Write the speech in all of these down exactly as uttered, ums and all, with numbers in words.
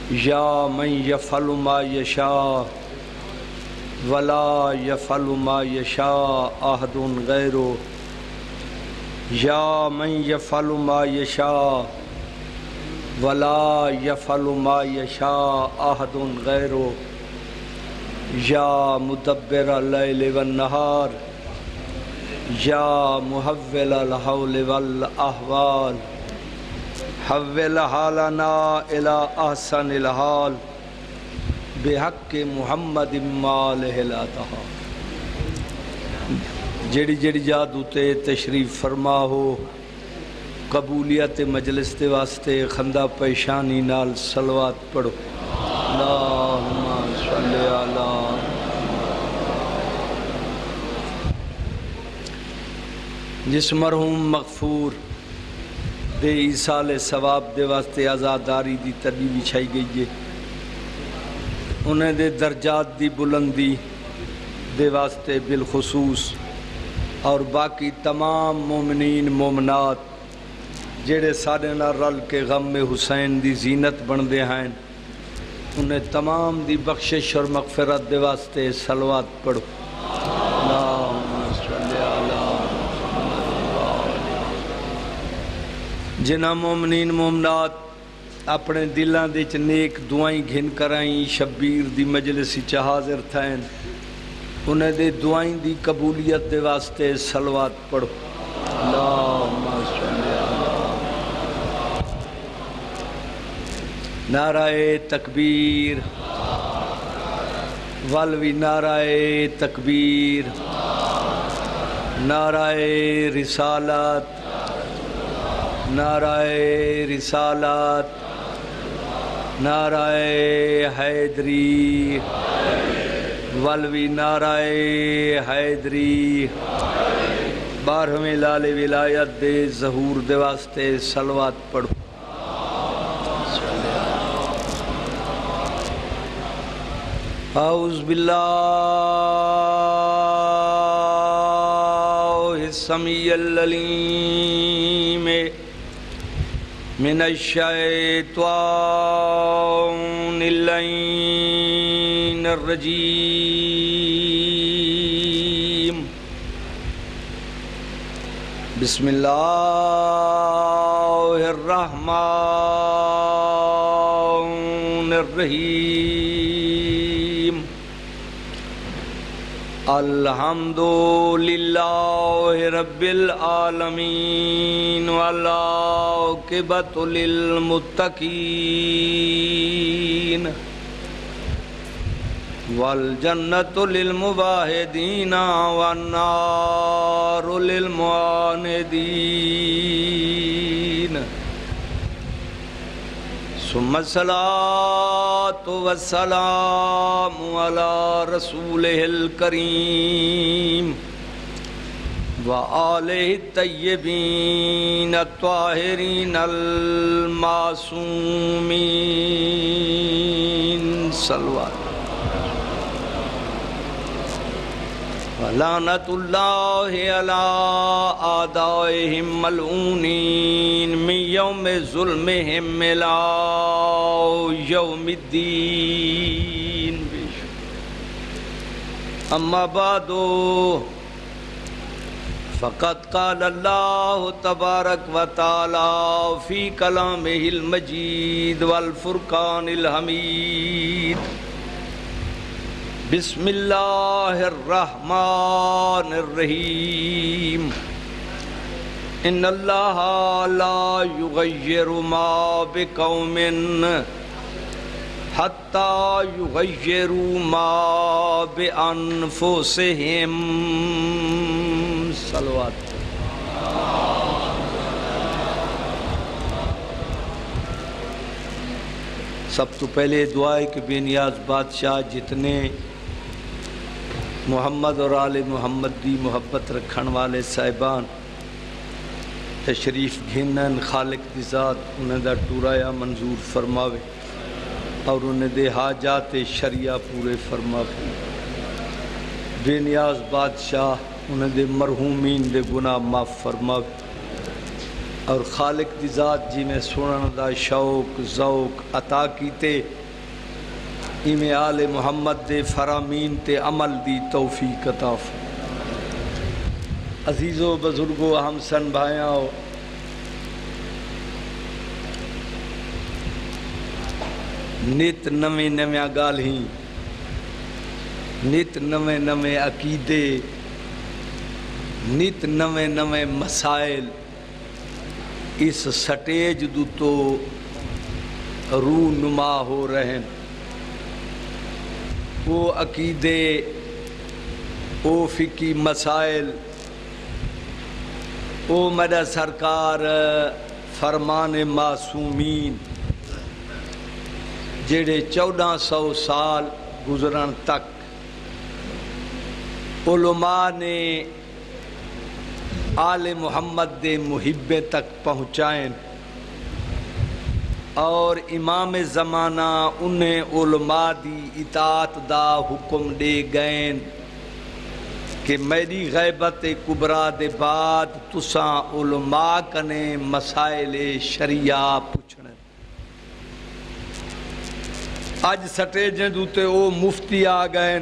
یا من یفعل ما یشاء ولا یفعل ما یشاء احد غیرہ یا من یفعل ما یشاء ولا یفعل ما یشاء احد غیرہ یا مدبر اللیل والنہار یا محول الحول والاحوال حول حالنا الى احسن الحال بحق محمد مالہ لا تہا۔ جڑی جڑی جادو تے تشریف فرما ہو قبولیت مجلس دے واسطے خندہ پیشانی نال صلوات پڑھو۔ اللہم صلی علی جس مرحوم مغفور دے ایصال ثواب دے واسطے آزاداری دی تڑی بچھائی گئی ہے، انہیں دے درجات دی بلندی دے واسطے بالخصوص اور باقی تمام مومنین مومنات جڑے سارے نہ رل کے غم میں حسین دی زینت بن دے ہیں، انہیں تمام دی بخشش اور مغفرت دے واسطے صلوات پڑھو۔ اللہم صلی علی جنہ مومنین مومنات اپنے دلان دے چ نیک دعائیں گھن کرائیں شبیر دی مجلسی چ حاضر تھائیں، انہیں دے دعائیں دی قبولیت دے واسطے صلوات پڑھو۔ اللہم صلی علی نعرہ تکبیر والوی نعرہ تکبیر نعرہ رسالت نعرہ رسالت نعرہ حیدری والوی نعرہ حیدری بارہویں لال ولایت دے ظہور دے واسطے صلوات پڑھو۔ اعوذ باللہ السمیع العلیم من الشیطان اللعین الرجیم بسم اللہ الرحمن الرحیم الحمد للہ رب العالمین والعاقبۃ للمتقین والجنۃ للموحدین والنار للمعاندین ثم الصلاة والسلام على رسوله الكريم وآله الطيبين الطاهرين المعصومين صلوات لعنت اللہ علی اعدائهم ملعونین من یوم ظلمهم الى یوم الدین۔ اما بعد فقد قال اللہ تبارک و تعالی فی کلامہ المجید والفرقان الحمید بسم اللہ الرحمن الرحیم ان اللہ لا یغیر ما بقوم حتی یغیروا ما بانفسہم صلوات۔ سب تو پہلے دعائے کہ بے نیاز بادشاہ جتنے محمد اور آل محمد دی محبت رکھن والے صاحبان تشریف گھنن، خالق دی ذات انہیں دا ٹورایا منظور فرماوے اور انہیں دے حاجات شریعہ پورے فرماوے۔ بے نیاز بادشاہ انہیں دے مرحومین دے گناہ معاف فرماوے۔ اور خالق دی ذات جی میں سنن دا شوق ذوق عطا کیتے ایویں آل محمد دے فرامین تے عمل دی توفیق عطا فرمائے۔ عزیزو بزرگو ہم سن بھائیاں نت نویں نویں گالیں نت نویں نویں عقیدے نت نویں نویں مسائل اس سٹیج دو تو رونما ہو رہے ہیں۔ وہ عقیدے وہ فقہی مسائل وہ میرا سرکار فرمان معصومین جڑے چودہ سو سال گزرن تک علماء نے آل محمد دے محبے تک پہنچائیں اور امام زمانہ انہیں علماء دی اطاعت دا حکم دے گئیں کہ میری غیبت کبرا دے بعد تساں علماء کنے مسائل شریعہ پوچھنے۔ آج سٹیجیں دوتے او مفتی آ گئے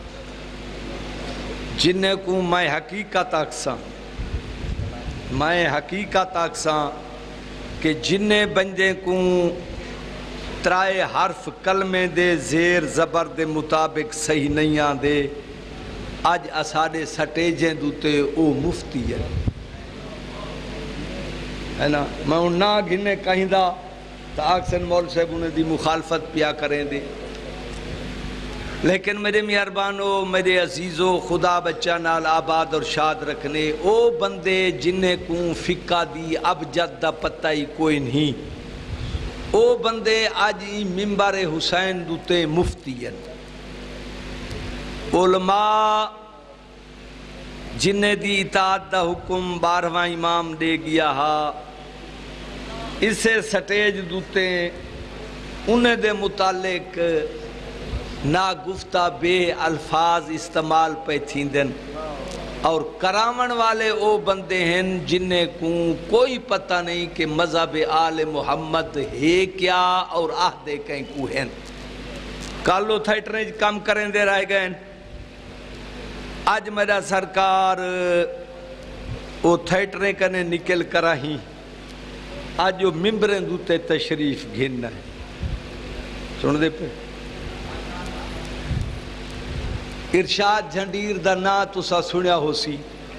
جنہیں کو میں حقیقت اکساں میں حقیقت اکساں کہ جنہیں بندے کو ترائے حرف کلمے دے زیر زبر دے مطابق صحیح نہیں آن دے آج اساڑے سٹیجیں دوتے او مفتی ہے ہے نا۔ میں انہاں گھنے کہیں دا تا آکسن مول صاحب انہیں دی مخالفت پیا کریں دے، لیکن میرے مہربانو میرے عزیزو خدا بچہ نال آباد اور شاد رکھنے او بندے جنہیں کو فقہ دی ابجد دا پتہ ہی کوئی نہیں او بندے آج ہی ممبر حسین دوتے مفتی ہیں۔ علماء جنہیں دی اطاعت دا حکم بارہواں امام دے گیا ہا اسے سٹیج دوتے انہیں دے متعلق نا گفتہ بے الفاظ استعمال پہ تھیندن اور کراون والے او بندے ہیں جنہیں کو کوئی پتہ نہیں کہ مذہب آل محمد ہے کیا اور آہدے کہیں کو ہیں۔ کالو تھیٹریں کام کریں دے رہ گئے آج میرا سرکار او تھیٹریں کنے نکل کرا ہی آج جو ممبریں دوتے تشریف گھننا ہے سن دے پہ ارشاد جھنڈیر دا نا تسا سنیا ہو سی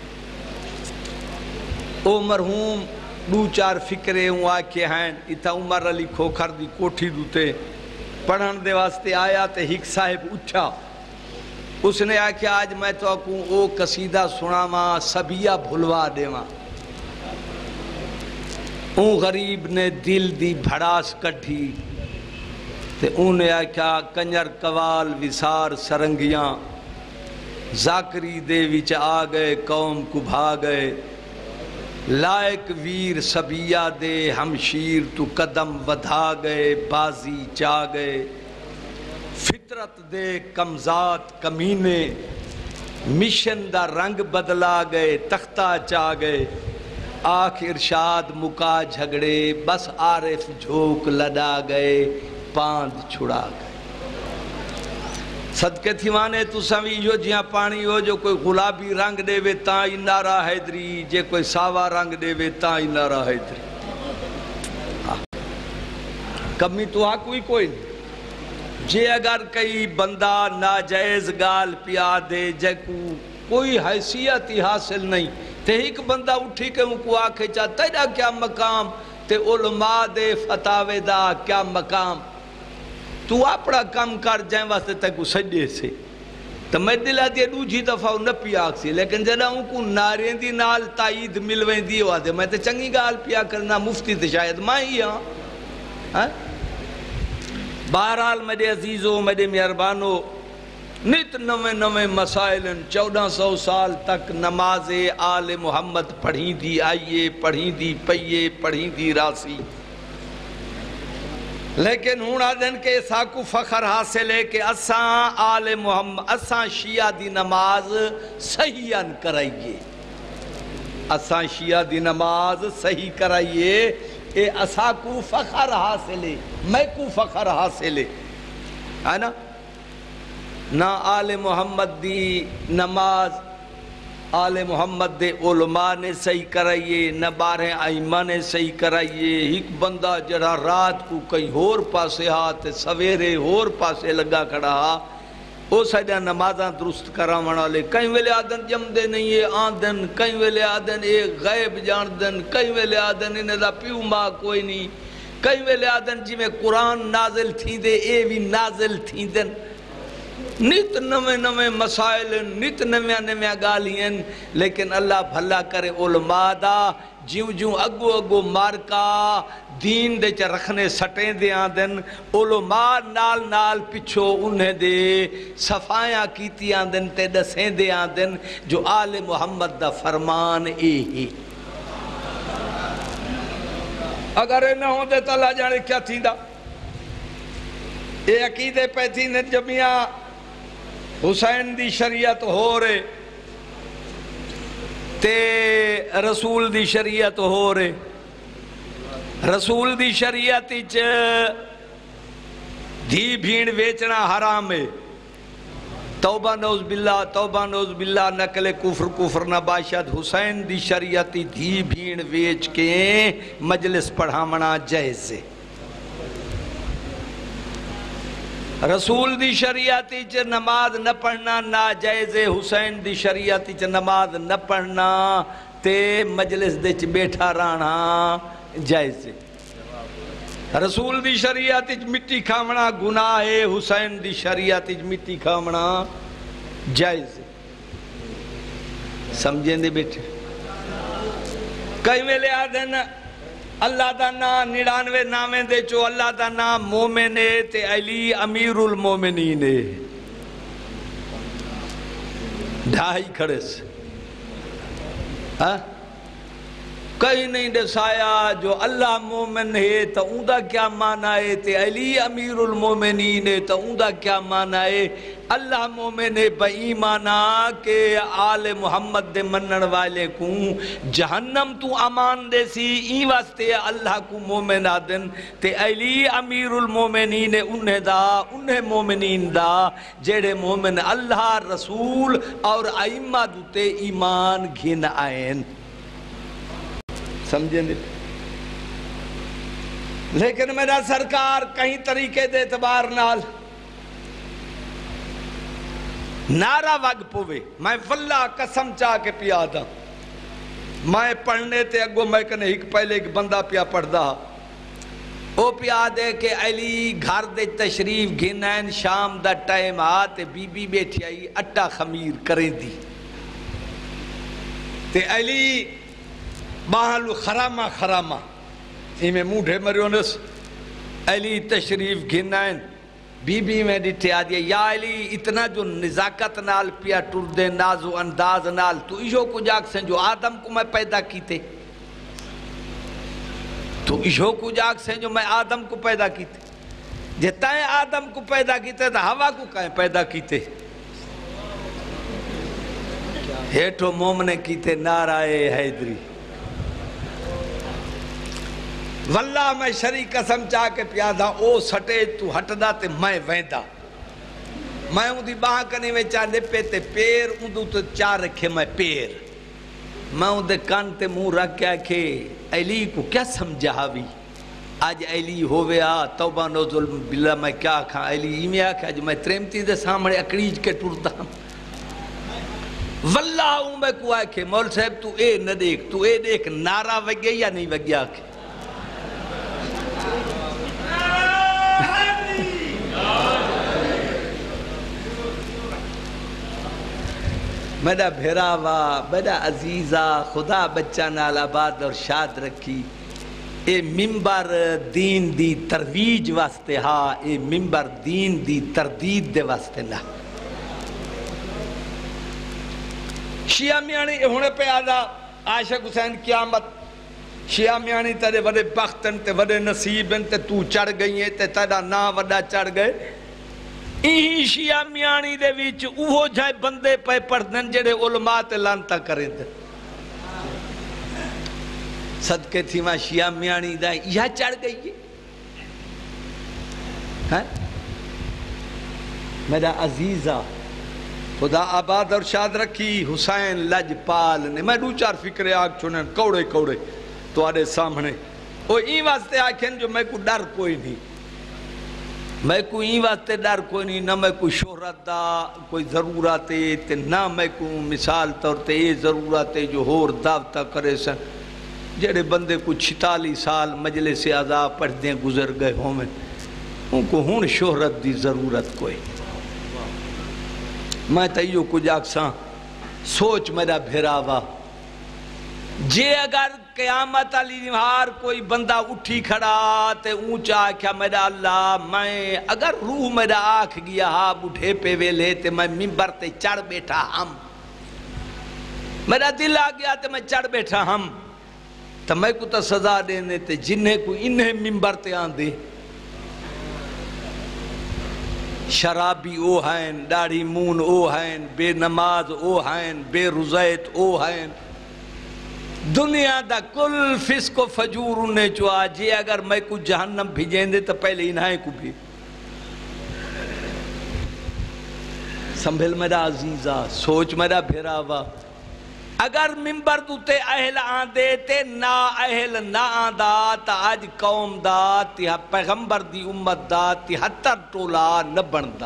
او مرحوم دو چار فکرے ہوں آکے ہیں اتھا عمر علی کھوکھر دی کوٹھی دوتے پڑھن دے واسطے آیا تے ہک صاحب اٹھا اس نے آکے آج میں تو آکوں او قصیدہ سنا ماں سبیہ بھلوا دے ماں اون غریب نے دل دی بھڑاس کٹھی تے انہیں آکیا کنجر کوال وسار سرنگیاں ذاکری دے وچ آ گئے قوم کو بھا گئے لائق ویر سبیہ دے ہمشیر تو قدم ودھا گئے بازی چا گئے فطرت دے کمزات کمینے مشن دا رنگ بدلا گئے تختہ چا گئے آنکھ ارشاد مکا جھگڑے بس عارف جھوک لڑا گئے پاند چھڑا گئے۔ صدقے تھیوانے تو سوی جو جیاں پانی ہو جو کوئی غلابی رنگ دے وے تاں انارا حیدری جے کوئی ساوا رنگ دے وے تاں انارا حیدری کمی تو ہاں کوئی کوئی نہیں جے اگر کئی بندہ ناجائز گال پیا دے جے کو کوئی حیثیت ہی حاصل نہیں تے ایک بندہ اٹھی کے مکو آکھے چاہ تیرا کیا مقام تے علماء دے فتاوے دا کیا مقام تو اپنا کام کر جائیں واسطے تے کو سجدے سے تو میں دلہ دیا دو جی دفعہ نہ پیا آکسی لیکن جنہاں ان کو نارین دی نال تائید ملویں دی ہوا دے میں تے چنگی گال پیا کرنا مفتی تے شاید میں ہی ہاں بہرحال میرے عزیزوں میرے مہربانوں نت نویں نویں مسائل چودہ سو سال تک نماز آل محمد پڑھیں دی آئیے پڑھیں دی پئیے پڑھیں دی راسی لیکن ہونا دن کے ساکو فخر حاصل ہے کہ اساں آل محمد اساں شیعہ دی نماز صحیحاً کرائیے اساں شیعہ دی نماز صحیح کرائیے اے اسا کو فخر حاصلے میں کو فخر حاصلے ہے نا نہ آل محمد دی نماز آل محمد دے علماء نے صحیح کرائیے نہ بارہ ائمہ نے صحیح کرائیے ایک بندہ جڑا رات کو کئی ہور پاسے ہاتھ سویرے ہور پاسے لگا کھڑا ہا او سجا نمازاں درست کراونا لے کہیں ویلے آدن جم دے نہیں ہے آدن کہیں ویلے آدن اے غیب جان دن کہیں ویلے آدن انہیں دا پیو ماں کوئی نہیں کہیں ویلے آدن جی میں قرآن نازل تھی دے اے بھی نازل تھی دن نت نوے نوے مسائل نت نوے نوے گالیں لیکن اللہ بھلا کرے علماء دا جیوں جیوں اگو اگو مارکا دین دے چا رکھنے سٹیں دے آدن علماء نال نال پچھو انہیں دے صفائیاں کیتی آدن تے دسیں دے آدن جو آل محمد دا فرمان اے ہی اگر اے نہ ہوں دے تو اللہ جانے کیا تھی دا اے عقیدے پہ تھی نے جمعیاں حسین دی شریعت ہو رہے تے رسول دی شریعت ہو رہے رسول دی شریعت اچ دھی بھیڑ ویچنا حرام ہے توبہ نوز باللہ توبہ نوز باللہ نقل کفر کفر نباشد حسین دی شریعت دھی بھیڑ ویچ کے مجلس پڑھامنا جائز ہے رسول دی شریعت چ نماز نہ پڑھنا ناجائز حسین دی شریعت چ نماز نہ پڑھنا تے مجلس دے چ بیٹھا رہنا جائز رسول دی شریعت چ مٹی کھامنا گناہ ہے حسین دی شریعت چ مٹی کھامنا جائز سمجھیں دے بیٹھے کئی ویلے آدھن اللہ دا نام نڑانوے نامیں دے چو اللہ دا نام مومن ہے تے علی امیر المومنین ہے ڈھائی کھڑے سے ہاں کہیں نہیں دسایا جو اللہ مومن ہے تو اوندا کیا معنی ہے تے علی امیر المومنین ہے تو اوندا کیا معنی ہے اللہ مومن ہے بہ ایمانا کہ آل محمد دے منن والے کو جہنم تو امان دے سی این واسطے اللہ کو مومن آدن تے علی امیر المومنین انہیں دا انہیں مومنین دا جیڑے مومن اللہ رسول اور ائمہ دوتے ایمان گھن آئین سمجھیں دے لیکن میرا سرکار کہیں طریقے دے اعتبار نال نعرہ وگ پوے میں واللہ قسم چاہ کے پیا دا میں پڑھنے تے اگو میں کنے ایک پہلے ایک بندہ پیا پڑھ دا او پیا دے کہ علی گھر دے تشریف گھنین شام دا ٹائم آتے بی بی بیٹھی آئی اٹا خمیر کریں دی تے علی باہلو خرامہ خرامہ میں موڈھے مریونس علی تشریف گھنائن بی بی میں ڈٹھے آدھیا یا علی اتنا جو نزاکت نال پیا ٹر دے ناز و انداز نال تو ایشو کو جاگ سن جو آدم کو میں پیدا کیتے تو ایشو کو جاگ سن جو میں آدم کو پیدا کیتے جتائیں آدم کو پیدا کیتے تو ہوا کو کہیں پیدا کیتے ہیٹو مومنے کیتے نعرائے حیدری واللہ میں شریک قسم چاہ کے پیادا او سٹے تو ہٹ دا تے میں ویندہ میں ہوں دی باہاں کنے میں چاہ نپے تے پیر ہوں دو تو چاہ رکھے میں پیر میں ہوں دے کان تے موں رکھ کیا کہ علی کو کیا سمجھا ہوئی آج علی ہویا توبہ نوزل باللہ میں کیا کھا علی ہی میں آکھا جو میں تریمتی دے سامنے اکڑیج کے ٹورتا ہوں واللہ ہوں میں کو آکھے مول صاحب تو اے نہ دیکھ تو اے دیکھ نعرہ وگے یا نہیں وگے آکھے میرا بھیراوا میرا عزیزہ خدا بچہ نال آباد اور شاد رکھی اے ممبر دین دی ترویج واسطے ہاں اے ممبر دین دی تردید دے واسطے نہ شیعہ میانی ہونے پہ آدھا عاشق حسین قیامت شیعہ میانی تیرے وڈے بختن تے وڈے نصیبن تے تو چڑھ گئی ہیں تے تیرا نا وڈا چڑھ گئے این شیعہ میانی دے ویچ اوہو جائے بندے پہ پڑھدن جڑے علماء تے لانتا کریں دے صدقے تھی ماں شیعہ میانی دا یہ چڑھ گئی ہے ہاں میرا عزیزہ خدا آباد اور شاد رکھی حسین لجپال نے میں دو چار فکرے آگ چنن کوڑے کوڑے تو آڑے سامنے وہ این واسطے آکھیں جو میں کو ڈر کوئی نہیں میں کو این واسطے ڈر کوئی نہیں نہ میں کو شہرت دا کوئی ضرورت ہے نہ میں کو مثال طور تے یہ ضرورت ہے جو ہور دعوتہ کرے سن جڑے بندے کو چھتالی سال مجلس اعضاء پڑھ دیں گزر گئے ہوں میں ان کو ہون شہرت دی ضرورت کوئی میں تیو کچھ آکساں سوچ میرا بھیراوا جے اگر قیامت علی نہار کوئی بندہ اٹھی کھڑا تے اونچا کیا میرا اللہ میں اگر روح میرا آکھ گیا ہاں بڑھے پہ ویلے تے میں ممبر تے چڑھ بیٹھا ہم میرا دل آ گیا تے میں چڑھ بیٹھا ہم تو میں کو تا سزا دینے تے جنہیں کو انہیں ممبر تے آن دے شرابی او ہیں داڑھی مون او ہیں بے نماز او ہیں بے رضایت او ہیں دنیا دا کل فسق و فجور انہیں چوا جے اگر میں کو جہنم بھیجیں دے تو پہلے انہیں کو بھی سنبھل میرا عزیزہ سوچ میرا بھیراوا اگر ممبر دوتے اہل آن دے تے نا اہل نا آن دا تا آج قوم دا تی پیغمبر دی امت دا تی ہتر ٹولا نہ بن دا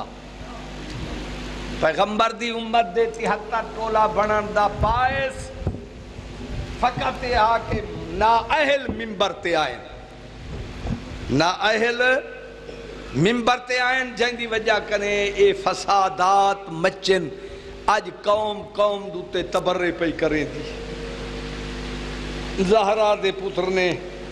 پیغمبر دی امت دے تی ہتر ٹولا بنن دا باعث فقط یہ کہ نا اہل ممبر تے آئیں نا اہل ممبر تے آئیں جن دی وجہ کنے اے فسادات مچن آج قوم قوم دوتے تبرے پہ کریں دی زہرا دے پتر نے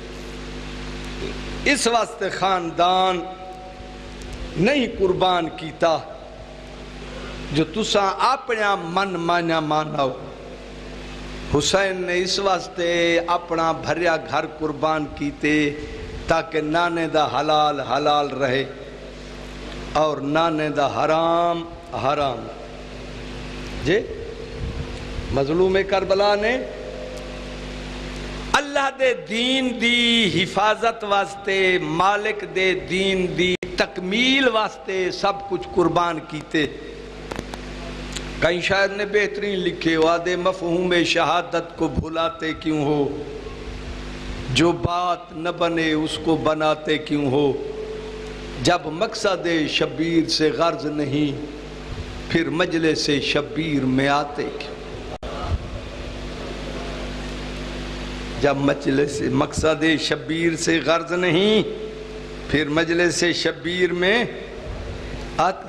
اس واسطے خاندان نہیں قربان کیتا جو تساں اپنا من مانا ماناو حسین نے اس واسطے اپنا بھریا گھر قربان کیتے تاکہ نانے دا حلال حلال رہے اور نانے دا حرام حرام جے مظلوم کربلا نے اللہ دے دین دی حفاظت واسطے مالک دے دین دی تکمیل واسطے سب کچھ قربان کیتے کہیں شاعر نے بہترین لکھے وعدے مفہوم شہادت کو بھولاتے کیوں ہو جو بات نہ بنے اس کو بناتے کیوں ہو جب مقصد شبیر سے غرض نہیں پھر مجلس شبیر میں آتے کیوں جب مجلس مقصد شبیر سے غرض نہیں پھر مجلس شبیر میں آتے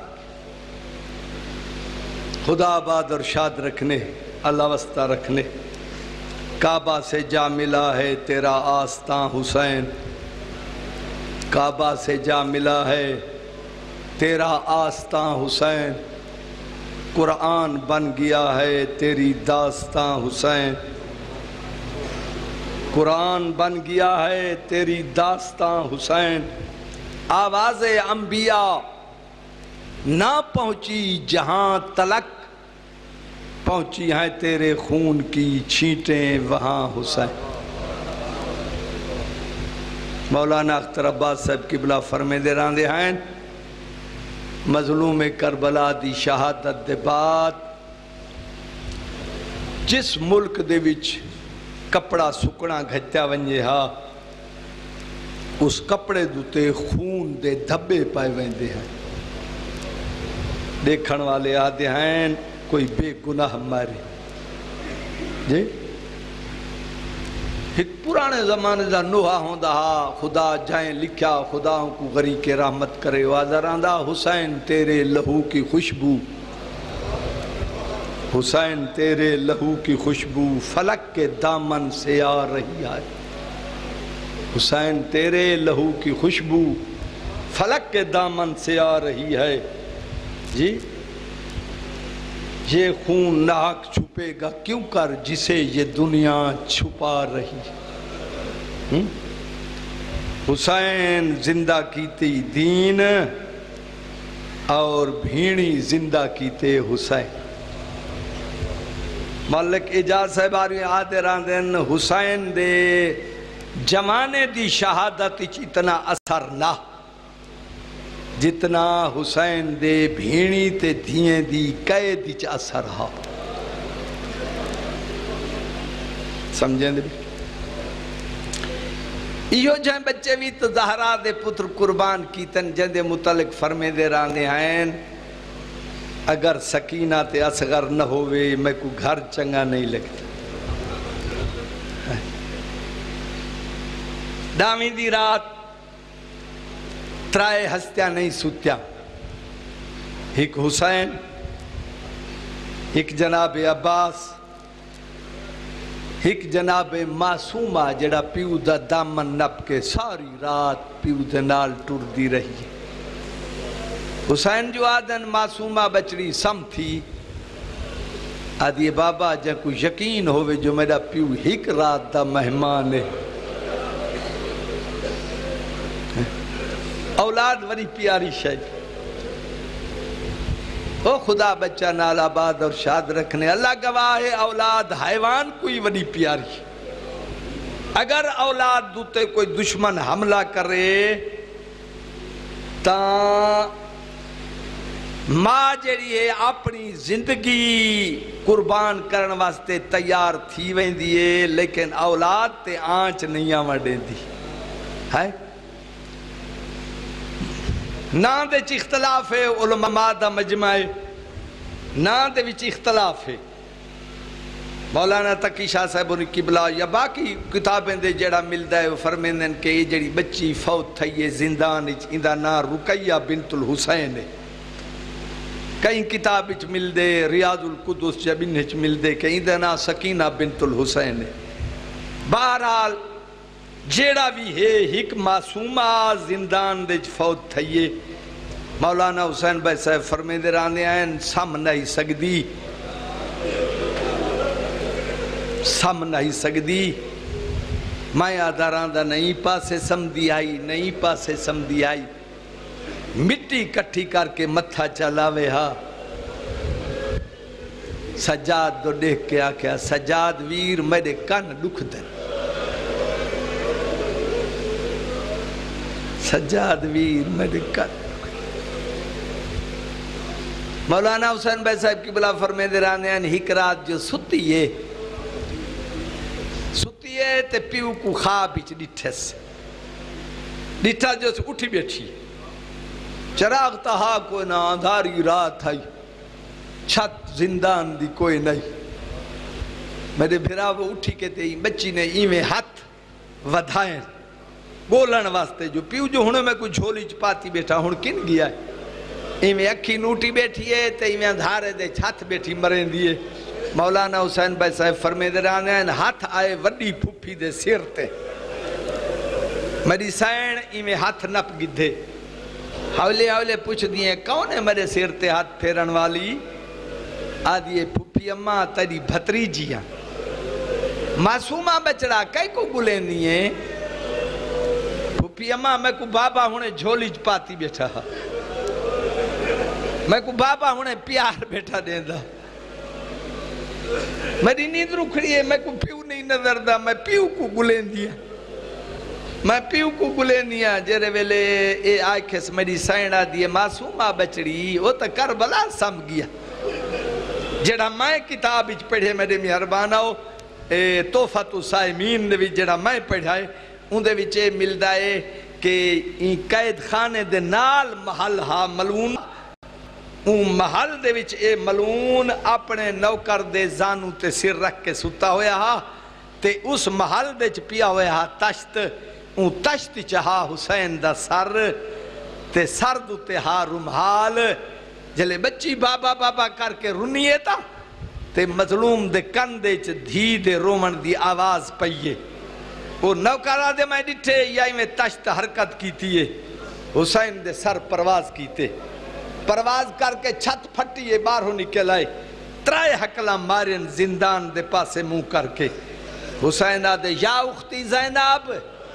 خدا آباد اور شاد رکھنے اللہ وسطہ رکھنے کعبہ سے جا ملا ہے تیرا آستاں حسین کعبہ سے جا ملا ہے تیرا آستاں حسین قرآن بن گیا ہے تیری داستاں حسین قرآن بن گیا ہے تیری داستاں حسین آواز انبیاء نہ پہنچی جہاں تلک پہنچی ہیں تیرے خون کی چھینٹیں وہاں حسین مولانا اختر عباس صاحب قبلہ فرمے دے راندے ہیں مظلوم کربلا دی شہادت دے بعد جس ملک دے وچ کپڑا سکنا گھٹیا ونجے ہا اس کپڑے دوتے خون دے دھبے پائے ویندے ہیں دیکھن والے آدھے ہیں کوئی بے گناہ مارے جی ایک پرانے زمانے دا نوحہ ہوندہ ہا خدا جائیں لکھیا خدا ان کو غریق رحمت کرے وازراندہ حسین تیرے لہو کی خوشبو حسین تیرے لہو کی خوشبو فلک کے دامن سے آ رہی ہے حسین تیرے لہو کی خوشبو فلک کے دامن سے آ رہی ہے جی یہ خون ناک چھپے گا کیوں کر جسے یہ دنیا چھپا رہی ہے حسین زندہ کیتی دین اور بھینی زندہ کیتے حسین مالک اجاز صاحب آرہی آدھے راندن حسین دے جوانے دی شہادت اتنا اثر نہ جتنا حسین دے بھیڑی تے دھییں دی قید وچ اثر ہا. سمجھیں دے ایو جائیں بچے بھی تو زہرا دے پتر قربان کیتن جن دے متعلق فرمے دے رانے ہیں اگر سکینہ تے اصغر نہ ہوئے میں کو گھر چنگا نہیں لگتا. ڈامی دی رات ترائے ہستیاں نہیں سوتیا. ایک حسین، ایک جناب عباس، ایک جناب معصومہ جڑا پیو دا دامن نپ کے ساری رات پیو دے نال ٹر دی رہی. حسین جو آدن معصومہ بچڑی سم تھی آدھی بابا جن کو یقین ہوئے جو میرا پیو ایک رات دا مہمان ہے. اولاد وری پیاری شاید او خدا بچہ نال آباد اور شاد رکھنے. اللہ گواہ ہے اولاد حیوان کوئی وری پیاری. اگر اولاد دوتے کوئی دشمن حملہ کرے تا ماں جڑی ہے اپنی زندگی قربان کرن واسطے تیار تھی وین دیئے لیکن اولاد تے آنچ نہیں آمڑیں دی ہے. نام دے چی اختلاف ہے علماء دا مجمع ہے، نام دے وچ اختلاف ہے. مولانا تقی شاہ صاحب نے قبلہ یا باقی کتابیں دے جڑا ملدا ہے وہ فرمیندن کہ یہ جڑی بچی فوت تھئی زندان وچ ایندا نام رقیہ بنت الحسین ہے. کئی کتاب وچ ملدے ریاض القدس جبن وچ ملدے کہ ایندا نام سکینہ بنت الحسین ہے. بہرحال جیڑا بھی ہے ایک معصومہ زندان دے فوت تھئیے. مولانا حسین بھائی صاحب فرمے دے رانے ہیں سم نہیں سکدی سم نہیں سکدی. میں آدھاران دا نہیں پاسے سمدھی آئی نہیں پاسے سمدھی آئی. مٹی کٹھی کر کے متھا چلاوے ہاں. سجاد دو دیکھ کے آکھیا سجاد ویر میرے کن دکھ دن. سجاد ویر میرے کن. مولانا حسین بھائی صاحب کی بلا فرمے دے رانے ہیں ایک رات جو ستی ہے ستی ہے تے پیو کو خواب بیچ ڈٹھے سے ڈٹھا جو سے اٹھی بیٹھی چراغ تہا کوئی نہ اندھاری رات ہے چھت زندان دی کوئی نہیں. میرے بھرا وہ اٹھی کے تے بچی نے ایویں ہاتھ ودھائیں بولن واسطے جو پیو جو ہنے میں کوئی جھولی چپاتی بیٹھا ہن کن گیا ہے ایویں اکھی نوٹی بیٹھی ہے تے ایویں اندھارے دے چھت بیٹھی مرین دیئے. مولانا حسین بھائی صاحب فرمے دے رانے ہیں ہاتھ آئے وڈی پھوپھی دے سیر تے میری سین ایویں ہاتھ نپ گدھے. حولے حولے پوچھ دیئے کون ہے میرے سیر تے ہاتھ پھیرن والی؟ آدھیے پھوپھی اماں تیری بھتری جیاں. معصومہ بچڑا کئی کو گلیں دیئے پھوپھی اماں میں کو بابا ہونے جھولی پاتی بیٹھا میں کو بابا ہونے پیار بیٹھا دیں دا. میری نیند رکھڑی ہے میں کو پیو نہیں نظر دا میں پیو کو گلیں دیا میں پیو کو گلیں دیا. جیرے ویلے اے آئے کھس میری سائنہ دیئے معصومہ بچڑی وہ تا کربلا سم گیا. جڑا میں کتاب اچ پڑھے میرے مہربانہ ہو توفت السائمین دے جڑا میں پڑھائے ان دے وچے ملدا ہے کہ این قید خانے دے نال محل ہا ملون اون محل دے وچ اے ملون اپنے نوکر دے زانو تے سر رکھ کے ستا ہویا ہا تے اس محل دے چ پیا ہویا ہا تشت اون تشت چہا حسین دا سر تے سر دو تے ہا رمحال. جلے بچی بابا بابا کر کے رنیے تا تے مظلوم دے کن دے چ دھی دے رومن دی آواز پئیے. وہ نوکرہ دے میں ڈٹھے یا میں تشت حرکت کیتی ہے حسین دے سر پرواز کیتے پرواز کر کے چھت پھٹیے باہروں نکل آئے ترائے حقلہ مارین زندان دے پاسے منہ کر کے. حسین آدھے یا اختی زینب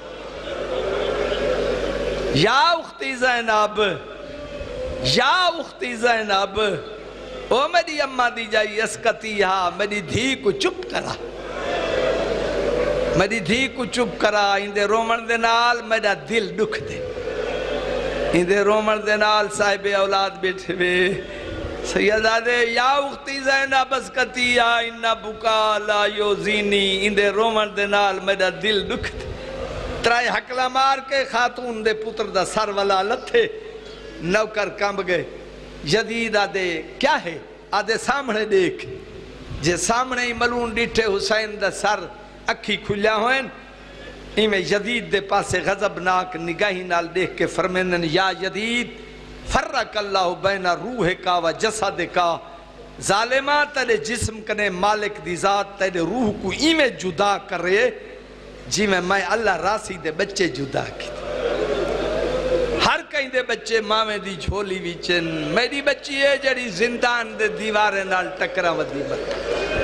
یا اختی زینب یا اختی زینب او میری اماں دی جائی اسکتی ہاں میری دھی کو چپ کرا میری دھی کو چپ کرا اندے رومن دے نال میرا دل دکھ دے اندے رومن دے نال صاحب اولاد بیٹھے وے سیدادے یا اختی زینب اسکتی یا انہ بکا لا یوزینی اندے رومن دے نال میرا دل دکھ دے ترائی حقلہ مار کے خاتون دے پتر دا سر والا لتھے نوکر کمب گئے جدید آدھے کیا ہے آدھے سامنے دیکھ جے سامنے ہی ملون ڈیٹھے حسین دا سر اکھی کھلیا ہوئیں ایمیں جدید دے پاسے غضبناک نگاہی نال دیکھ کے فرمینن یا جدید فرق اللہ بین روح کا و جسد کا ظالمہ تیرے جسم کنے مالک دی ذات تیرے روح کو ایمیں جدا کرے جی میں میں اللہ راسی دے بچے جدا کی ہر کہیں دے بچے ماں دی جھولی ویچن میری بچی ہے جڑی زندان دے دیوارے نال ٹکرا ودی بات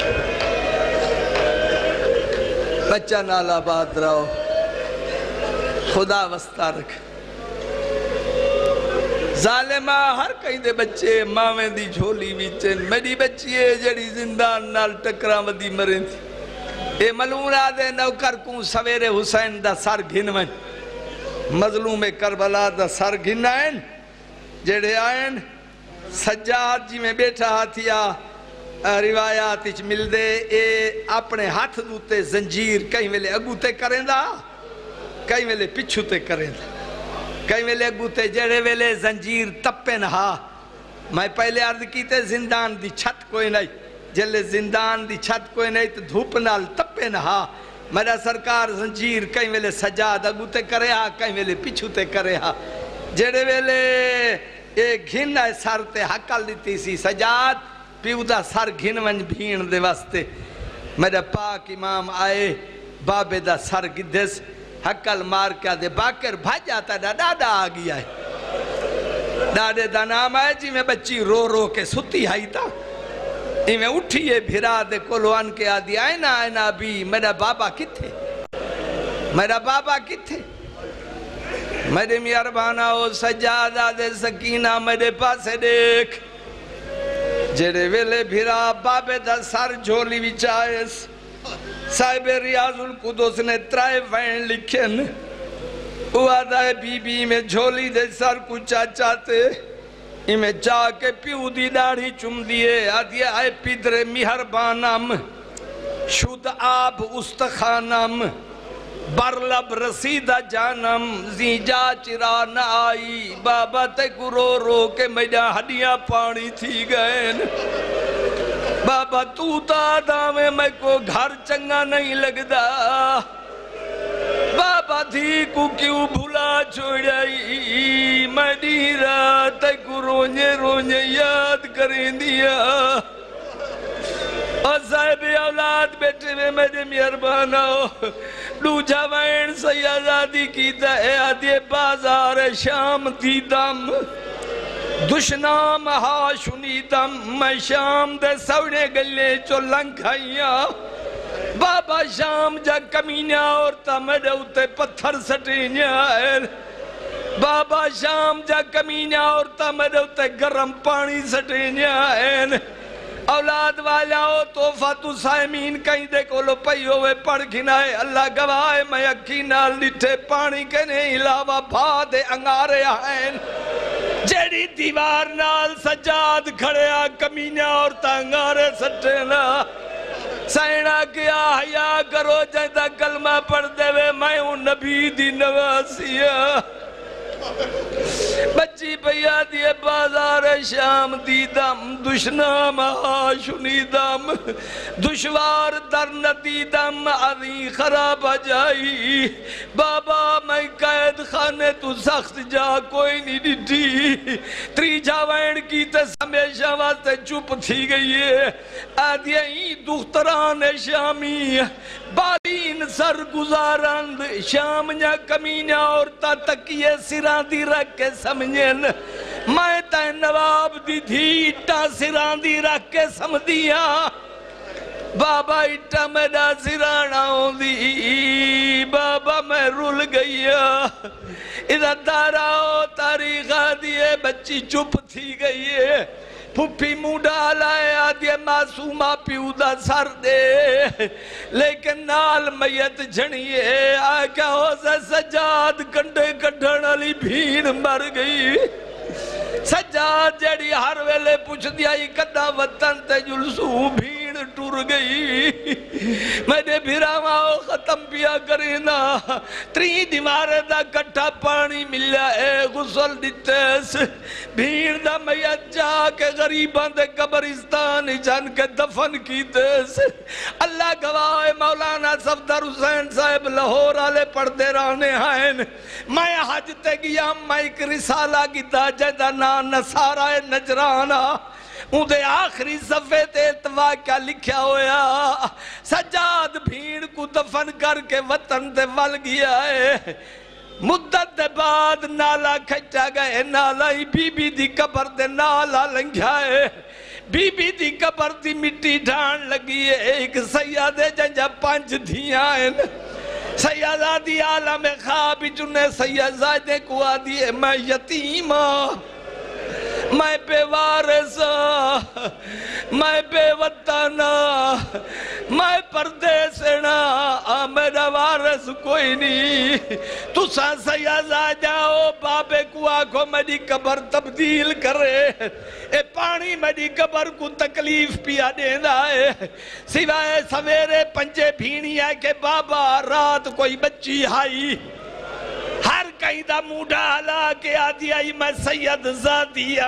بچہ نال آباد رہو خدا وسطہ رکھ ظالمہ ہر کہیں دے بچے ماں دی جھولی ویچن میری بچی ہے جڑی زندان نال ٹکرا ودی مریں تھی اے ملون آدھے نوکر کوں سویرے حسین دا سر گھنویں مظلوم کربلا دا سر گھنائیں جڑے آئیں سجاد جی میں بیٹھا ہاتھیا روایات اچھ مل دے اے اپنے ہاتھ دوتے زنجیر کہیں ویلے اگو تے کریں دا کہیں ویلے پچھو تے کریں دا کہیں ویلے اگو تے جڑے ویلے زنجیر تپے نہا میں پہلے عرض کیتے زندان دی چھت کوئی نہیں جلے زندان دی چھت کوئی نہیں تو دھوپ نال تپے نہا میرا سرکار زنجیر کہیں ویلے سجاد اگو تے کرے ہا کہیں ویلے پچھو تے کرے ہا جڑے ویلے ایک گھن ہے سر تے حقل دیتی سی سجاد پیو دا سر گھن ونج بھین دے واسطے میرا پاک امام آئے بابے دا سر گدھس حقل مار کیا دے باکر بھاج آتا دا ڈاڈا آگیا ہے ڈاڈے دا نام آئے جی میں بچی رو رو کے ستی ہائی تا میں اٹھئے بھرا دے کولوان کے آدھی آئینا آئینا بھی میرا بابا کتھے میرا بابا کتھے میرے میاربانہ ہو سجادہ دے سکینہ میرے پاسے دیکھ جڑے ویلے بھرا بابے دا سر جھولی وچائیس صاحب ریاض القدس نے ترائے وین لکھن وہ آدھا ہے بی بی میں جھولی دے سر کو چاچاتے میں جا کے پیو دی داڑھی چم دیئے آدھے آئے پیدر مہربانم شد آب استخانم برلب رسیدہ جانم زیجا چرا نہ آئی بابا تے کو رو رو کے میڈا ہڈیاں پانی تھی گئے بابا تو تا دامے میں کو گھر چنگا نہیں لگدا بابا تھی کو کیوں بھولا چھوڑائی میں دی رات کو رونے رونے یاد کریں دیا اور صاحب اولاد بیٹھے میں میرے میربانہ دو جوائن سیادادی کیتا ہے آدھے بازار شام دی دم دشنام ہا شنی دم میں شام دے سوڑے گلے چو لنکھائیاں بابا شام جا کمینیا اور تا میرے اتے پتھر سٹینیا ہے بابا شام جا کمینیا اور تا میرے اتے گرم پانی سٹینیا ہے اولاد والا ہو توفہ تو سائمین کہیں دے کولو پئی ہوئے پڑھ گھنائے اللہ گواہ میں اکی نال لٹھے پانی کے نہیں علاوہ بھا دے انگارے آئین جیڑی دیوار نال سجاد کھڑیا کمینیا اور تا انگارے سٹینا سائنہ کیا حیاء کرو جائدہ کلمہ پڑھ دے وے میں ہوں نبی دی نواسیہ بچی پیا دیئے بازار شام دی دم دشنام آشنی دم دشوار در ندی دم عذی خراب جائی بابا میں قید خانے تو سخت جا کوئی نہیں ڈٹی تری جاوین کی تے ہمیشہ واسطے چپ تھی گئی ہے آدھیا ہی دختران شامی بالین سر گزارند شام نیا کمینیا اور تا تکیے سران دی رکھ کے سمجھن میں تا نواب دی تھی اٹا سران دی رکھ کے سمجھیا بابا اٹا میڈا سرانا ہوں دی بابا میں رول گئیا ادھا دارا ہو تاریخہ دیئے بچی چپ تھی گئی ہے پھپھی موڈا لائے آدھے معصومہ پیو دا سر دے لیکن نال میت جھنیے آکا ہو سے سجاد کنڈے کڈھن علی بھیڑ مر گئی سجاد جڑی ہر ویلے پوچھ دیا ہی کدا وطن تے جلسو بھیڑ ٹور گئی میں نے بھیراواں ختم پیا کرینا تری دیوارے دا کٹھا پانی ملیا اے غسل دیتیس بھیڑ دا میت جا کے غریبان دے قبرستان جان کے دفن کیتیس اللہ گواہ مولانا صفدر حسین صاحب لاہور آلے پڑھتے رہنے ہیں میں حج تے گیا میں ایک رسالہ کی دا جدہ نا نصارہ نجرانہ اندھے آخری صفحے تے اتوا کیا لکھیا ہویا سجاد بھیڑ کو دفن کر کے وطن تے ول گیا ہے مدت دے بعد نالا کھچا گئے نالا ہی بی بی دی قبر دے نالا لنگیا ہے بی بی دی قبر دی مٹی ڈھان لگی ہے ایک سیادے جنجا پانچ دھیاں ہیں سیادہ دی عالم خواب چنے سیادہ کو آدھی ہے میں یتیمہ میں بے وارثا میں بے وطنہ میں پردیسنا میرا وارث کوئی نہیں تو سا سیازہ جاؤ بابے کو آنکھوں میری قبر تبدیل کرے اے پانی میری قبر کو تکلیف پیا دینا ہے سوائے سویرے پنجے بھینی ہے کہ بابا رات کوئی بچی آئی ہر کہیں دا موڈا علا کے آدھی آئی میں سید زادیہ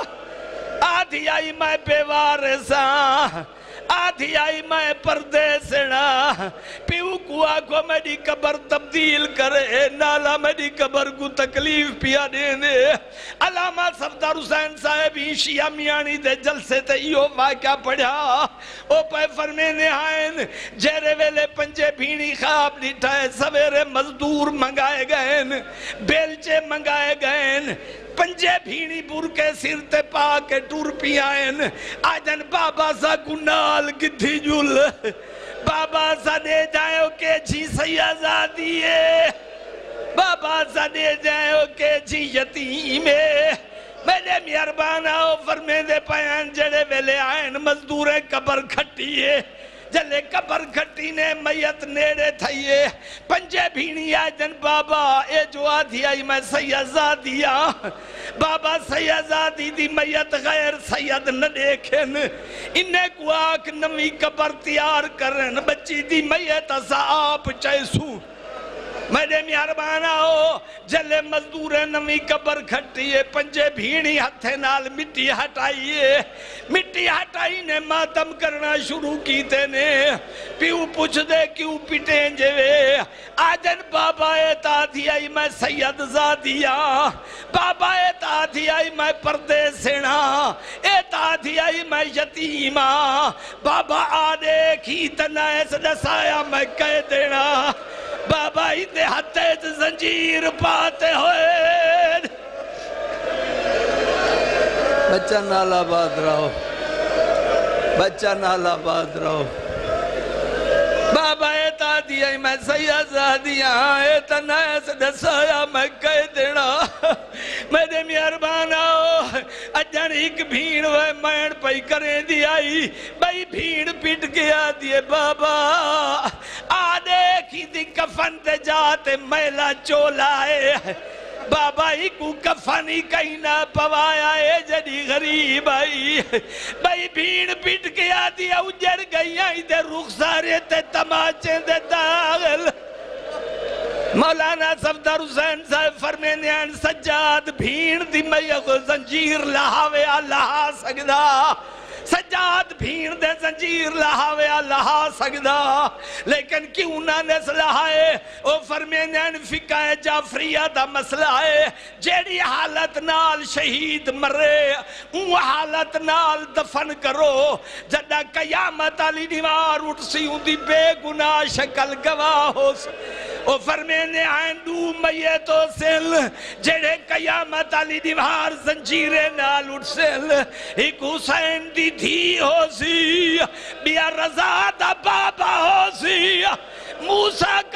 آدھی آئی میں بے وارثاں آدھی آئی میں پردیسنا پیو کو آگو میری قبر تبدیل کرے نالا میری قبر کو تکلیف پیا دینے علامہ صفدر حسین صاحب ہی شیعہ میانی دے جلسے تے ایو واقعہ پڑھا او پہ فرمینے آئین جیرے ویلے پنجے بھینی خواب لیٹھائے سویرے مزدور منگائے گئے بیلچے منگائے گئے پنجے بھینی بور کے سر تے پا کے ٹور پی آئین آجن بابا سا گنال گدھی جل بابا سا دے جائے کہ جی سیازہ دیئے بابا سا دے جائے کہ جی یتیمے میرے میاربانہ فرمے دے پایان جڑے ویلے آئین مزدوریں قبر کھٹیے جلے قبر کھٹی نے میت نیڑے تھائیے پنجے بھینی آجن بابا اے جو آدھی آئی میں سیازہ دیا بابا سیازہ دی دی میت غیر سید نہ دیکھن انہیں کو آکھ نمی قبر تیار کرن بچی دی میت اسا آپ چیسو میرے میاربانہ ہو جلے مزدور نمی قبر کھٹیے پنجے بھینی ہتھے نال مٹی ہٹائیے مٹی ہٹائی نے ماتم کرنا شروع کیتے نے پیو پوچھ دے کیوں پٹیں جوے آجن بابا ایتا تھی آئی میں سید زادیہ بابا ایتا تھی آئی میں پردیسنا ایتا تھی آئی میں یتیمہ بابا آدھے کھیتنا ایس دسایا میں کہہ دینا بابا ہی دے ہتھے زنجیر پاتے ہوئے بچہ نالا باد رہو بچہ نالا باد رہو بابا ایتا دیا میں سیازہ دیا ایتا نیس دسایا میں کہہ دینا میرے میاربانہ اجن ایک بھیڑ ہوئے مین پئی کریں دیائی بھئی بھیڑ پٹ گیا دیئے بابا آدھے کی دی کفن تے جاتے میلا چولائے بابا ہی کو کفانی کہیں نہ پوایا اے جڑی غریب آئی بھئی بھیڑ پیٹ کے آدھی اجڑ گئی آئی دے رخسارے تے تماچے دے داغل مولانا صفدر حسین صاحب فرمینے ہیں سجاد بھیڑ دی میخ زنجیر لہاوے لہا سکدا سجاد بھیڑ دے زنجیر لہاوے لہا سکدا لیکن کیوں نہ نس لہائے او فرمینین فقہ جعفریہ دا مسئلہ ہے جیڑی حالت نال شہید مرے اون حالت نال دفن کرو جدہ قیامت علی دیوار اٹھ سی ہوں دی بے گناہ شکل گواہ ہو او فرمینے آئین دو میتو سل جیڑے قیامت علی دیوار زنجیرے نال اٹھ سل ایک حسین دی دھی ہو سی بیا رضا دا بابا ہو سی موسیٰ